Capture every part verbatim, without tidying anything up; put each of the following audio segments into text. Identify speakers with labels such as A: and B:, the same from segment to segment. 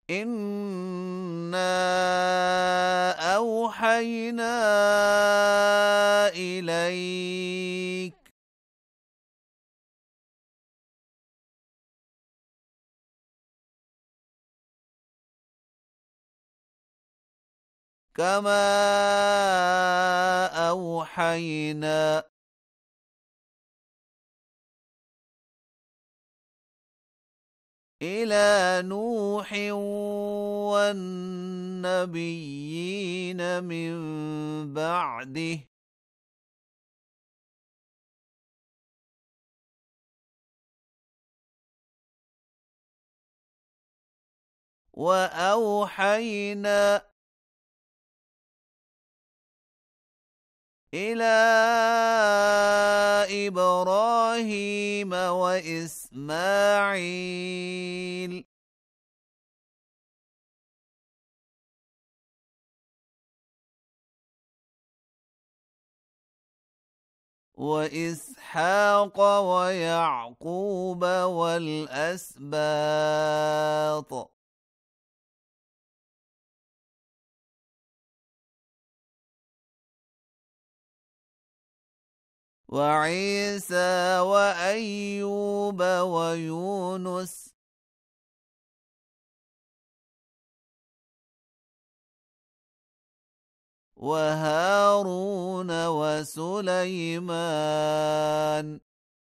A: إنا أوحينا إليك كما أوحينا إلى نوح والنبيين من بعده وأوحينا إلى إبراهيم وإسماعيل وإسحاق ويعقوب والأسباط وعيسى وأيوب ويونس وهارون وسليمان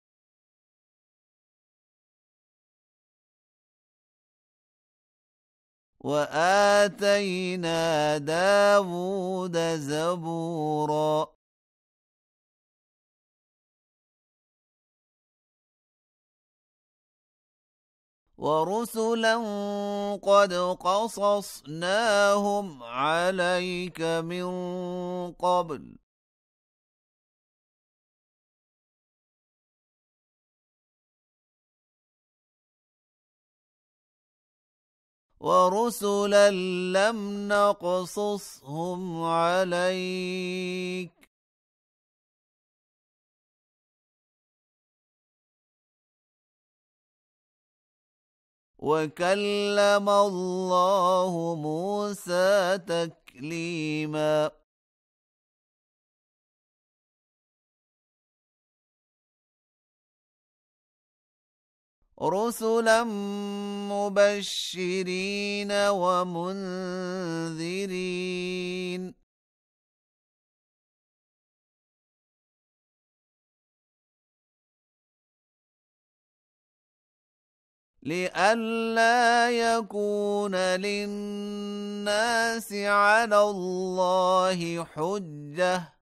A: وآتينا داود زبورا ورسلا قد قصصناهم عليك من قبل ورسلا لم نقصصهم عليك وكلم الله موسى تكليما رسلا مبشرين ومنذرين لئلا يكون للناس على الله حجة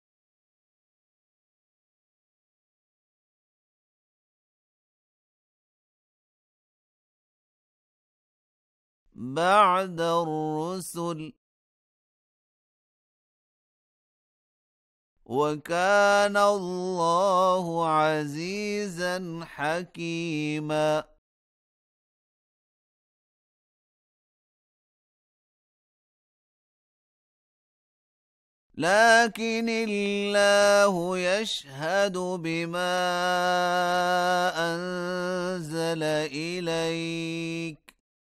A: بعد الرسل وكان الله عزيزا حكيما لكن الله يشهد بما أنزل إليك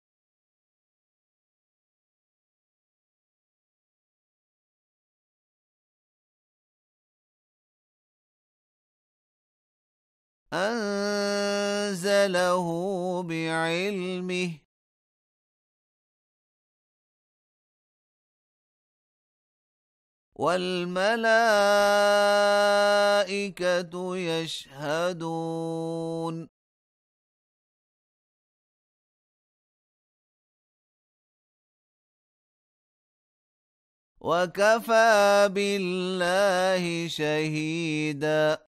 A: أنزله بعلمه والملائكة يشهدون وكفى بالله شهيدا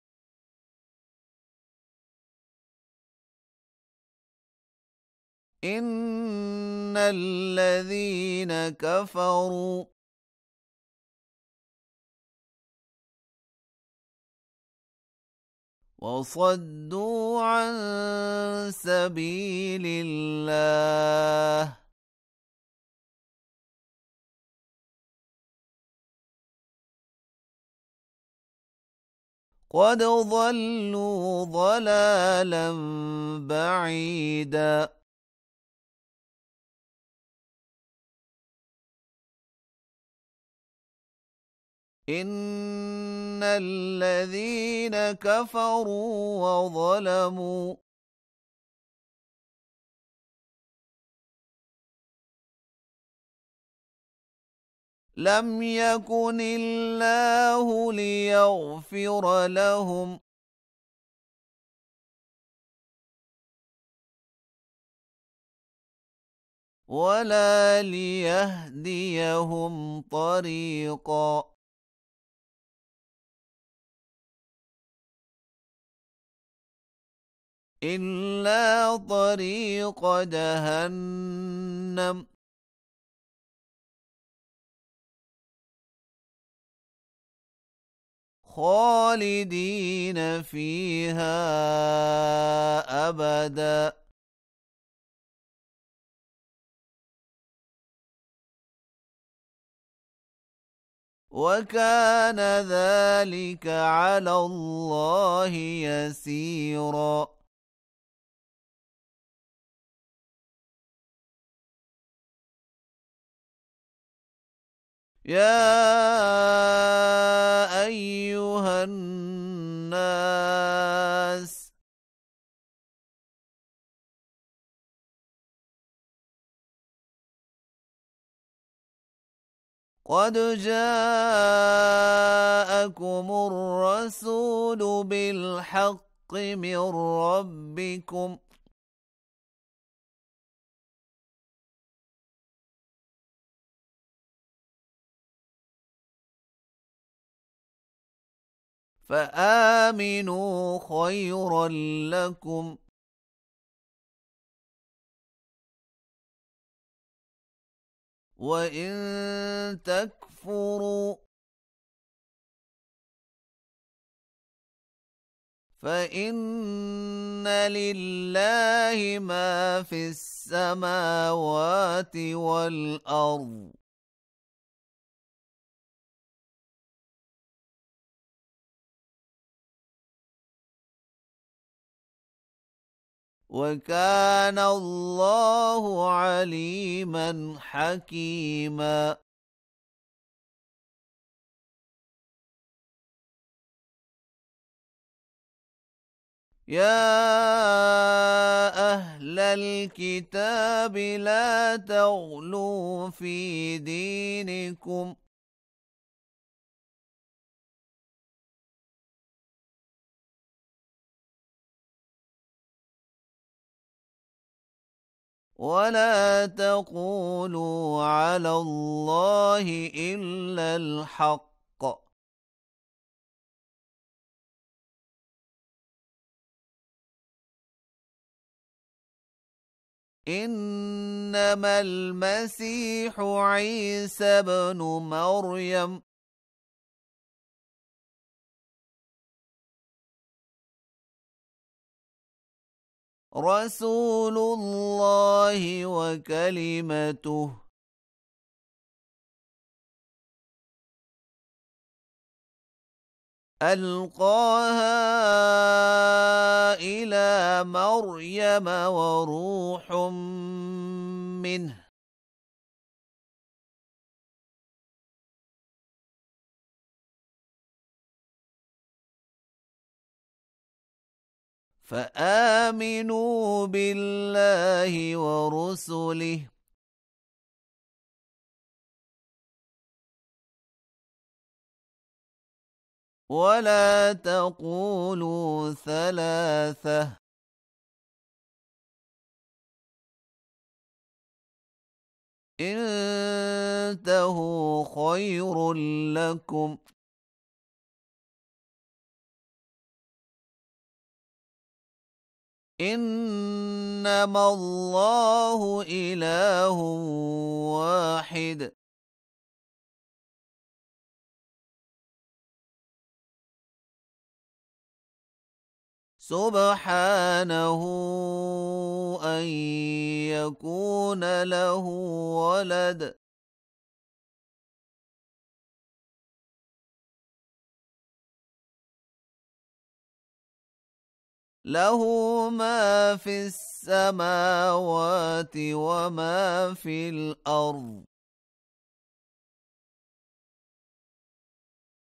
A: إن الذين كفروا وصدوا عن سبيل الله قد ضلوا ضلالا بعيدا إن الذين كفروا وظلموا لم يكن الله ليغفر لهم ولا ليهديهم طريقا إلا طريق جهنم خالدين فيها أبدا وكان ذلك على الله يسيرا يا أيها الناس قد جاءكم الرسول بالحق من ربكم فآمنوا خيرا لكم وإن تكفروا فإن لله ما في السماوات والأرض وكان الله عليما حكيما يا أهل الكتاب لا تغلوا في دينكم ولا تقولوا على الله إلا الحق إنما المسيح عيسى بن مريم رسول الله وكلمته ألقاها إلى مريم وروح منه فآمنوا بالله ورسله ولا تقولوا ثلاثة انتهوا خير لكم إنما الله إله واحد سبحانه أن يكون له ولد له ما في السماوات وما في الأرض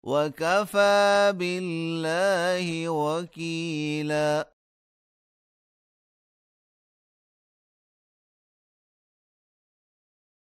A: وكفى بالله وكيلا.